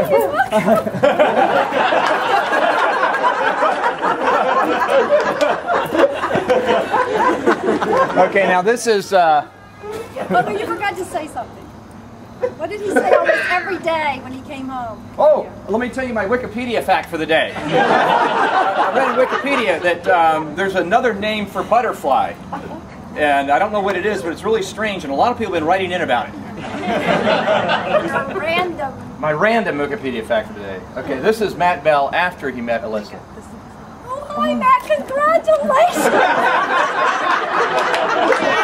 Okay, now this is... Oh, but you forgot to say something. What did he say almost every day when he came home? Oh, let me tell you my Wikipedia fact for the day. I read in Wikipedia that there's another name for butterfly. And I don't know what it is, but it's really strange, and a lot of people have been writing in about it. Random. My random Wikipedia fact for the day. Okay, this is Matt Bell after he met Alyssa. Oh, hi, Matt. Congratulations.